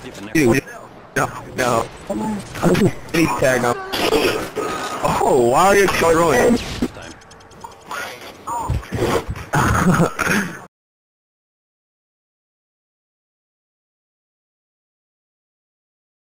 Dude, no. Any tag up. Oh, why are you going?